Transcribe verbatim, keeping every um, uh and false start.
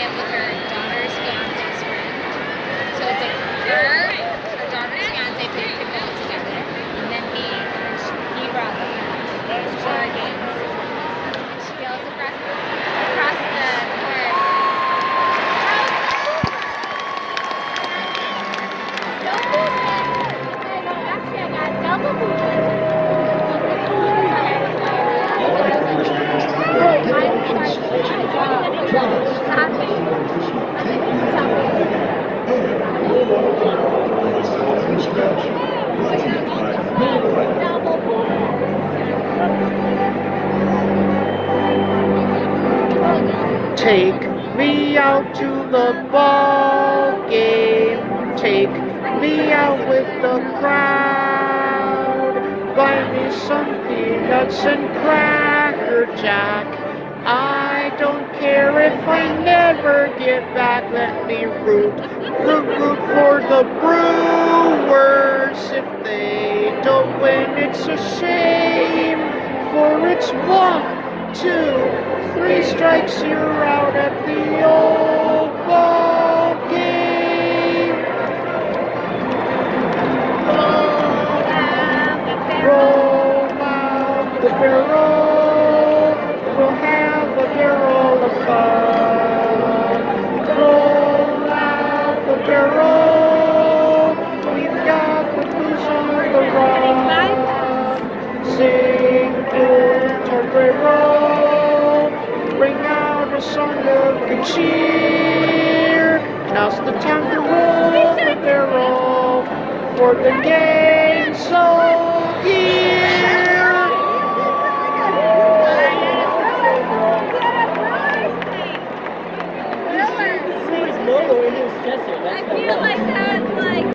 get with her daughter's fiance's friend. So it's like her, her daughter's fiance played pickleball together, and then me, and then she, he brought the friend. There's four games. And she yells across the, across the court. Double Actually, I got double points. Take me out to the ball game. Take me out with the crowd. Buy me some peanuts and Cracker Jack. I don't care if I never get back. Let me root, root, root for the Brewers. If they don't win, it's a shame. For it's one, two, three strikes, you're out at the old ball game. Roll out the barrel, we'll have a barrel of fun. Roll out the barrel, we've got the blues on the run. Sing good roll, bring out a song of good cheer. Now's the time to roll the barrel for the game so here. His logo in his chest.